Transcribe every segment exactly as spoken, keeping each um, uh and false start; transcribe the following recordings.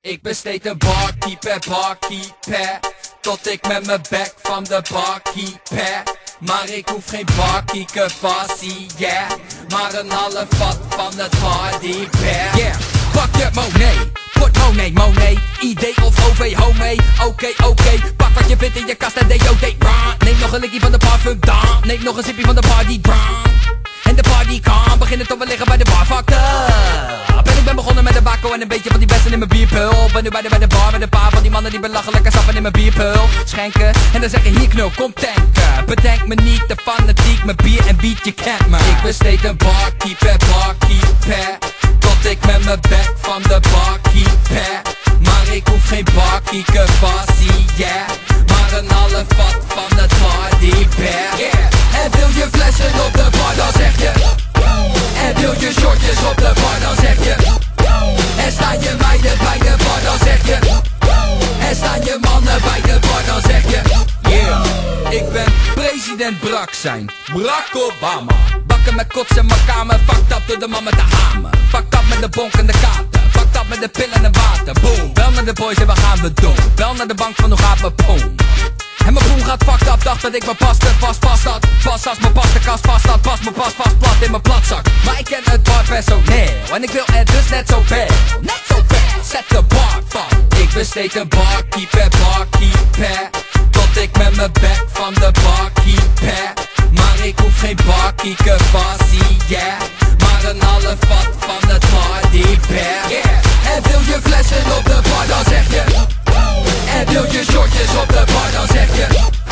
Ik besteed een barkeep per barkeep per, tot ik met mijn bek van de barkeep per. Maar ik hoef geen barkeep vassie, yeah. Maar een half vat van het hardy per. Yeah, pak je Monet, portemonnee, Monet, I D of O V, homie. Oké, okay, oké, okay. Pak wat je vindt in je kast en D O D, run. Neem nog een likkie van de parfum, dan. Neem nog een sipje van de party, run. En de party kan beginnen tot we liggen bij de bar, fucked up. En ik ben begonnen met een bakko en een beetje van die bessen in mijn bierpul. Ben nu bij de, bij de bar met een paar van die mannen die belachelijke sappen in mijn bierpul schenken. En dan zeggen hier knul, kom tanken. Bedenk me niet te fanatiek, mijn bier en beat, je kent me. Ik besteed een barkeep per barkeep per, tot ik met mijn bek van de barkeep per. Maar ik hoef geen barkeep vassie, yeah. Maar een half vat van het hardy per, yeah. En wil je flessen op de bar, dan zeg je. En wil je shortjes op de bar, dan zeg je. En staan je meiden bij de bar, dan zeg je. En staan je mannen bij de bar, dan zeg je. Yeah, ik ben president Brak zijn, Barack Obama. Bakken met kots in mijn kamer, fucked up door de man met de hamer. Fucked up met de bonk en de kater, fucked up met de pillen en water. Boom, bel naar de boys en wat gaan we doen? Bel naar de bank van hoe gaat mijn poem. En mijn broer gaat fucked up, dacht dat ik me paste, vast vast had. Pas als mijn pastekast vast had, pas mijn pas vast plat in mijn platzak. Maar ik ken het barpersoneel en ik wil er dus net zo veel. Net zo veel, zet de bar van. Ik besteed een barkeep per barkeep per, tot ik met mijn bek van de barkeep per. Maar ik hoef geen barkeep vassie, yeah. Maar een half vat van het hardy per, yeah. En wil je flessen op de bar, dan zeg je. En wil je shortjes op de bar, dan zeg je.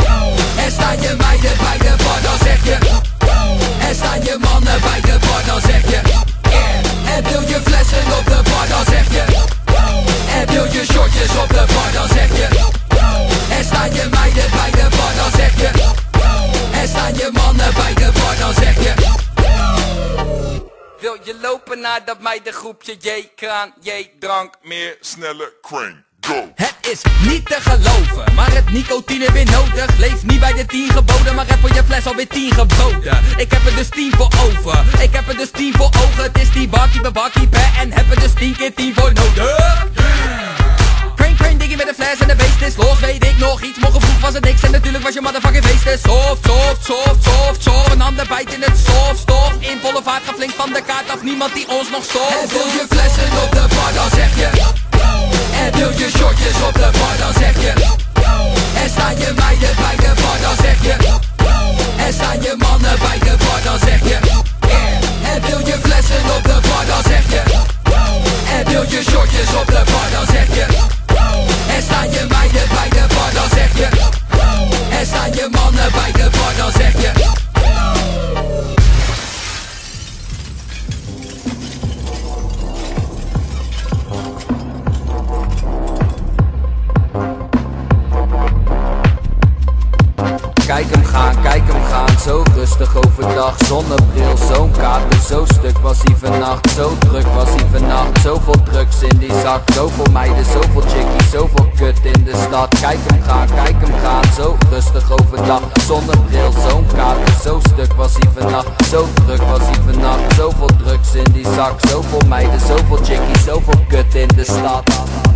En staan je meiden bij de bar, dan zeg je. En staan je mannen bij de bar, dan zeg je. En wil je flessen op de bar, dan zeg je. En wil je shortjes op de bar, dan zeg je. En staan je meiden bij de bar, dan zeg je. En staan je mannen bij de bar, dan zeg je. Wil je lopen naar dat meidengroepje, J-kraan, J-drank, meer snelle crank, go. Het is niet te geloven, maar het nicotine weer nodig. Leef niet bij de tien geboden, maar heb voor je fles alweer tien geboden. Ik heb er dus tien voor over, ik heb er dus tien voor ogen. Het is die barkeep en barkeep en heb er dus tien keer tien voor nodig. Crane, crane, diggie met een fles en de beest is los, weet ik nog iets. Morgen vroeg was het niks en natuurlijk was je motherfucking feest is soft, soft, soft, soft, soft. Een ander bijt in het soft, stof. In volle vaart gaat flink van de kaart af, niemand die ons nog stopt. En wil je flessen op de bar, dan zeg je. En wil je shortjes op de bar, dan zeg je. En staan je meiden bij de bar, dan zeg je. En staan je mannen bij de bar, dan zeg je. En wil je flessen op de bar, dan zeg je. En wil je shortjes op de bar, dan zeg je. En staan je meiden bij de bar, dan zeg je. En staan je mannen bij de bar, dan zeg je. Kijk hem gaan, kijk hem gaan, zo rustig overdag. Zonnebril, zo'n kater, zo stuk was hij vannacht. Zo druk was hij vannacht, zoveel drugs in die zak. Zoveel meiden, zoveel chickies, zoveel kut in de stad. Kijk hem gaan, kijk hem gaan, zo rustig overdag. Zonnebril, zo'n kater, zo stuk was hij vannacht. Zo druk was hij vannacht, zoveel drugs in die zak. Zoveel meiden, zoveel chickies, zoveel kut in de stad.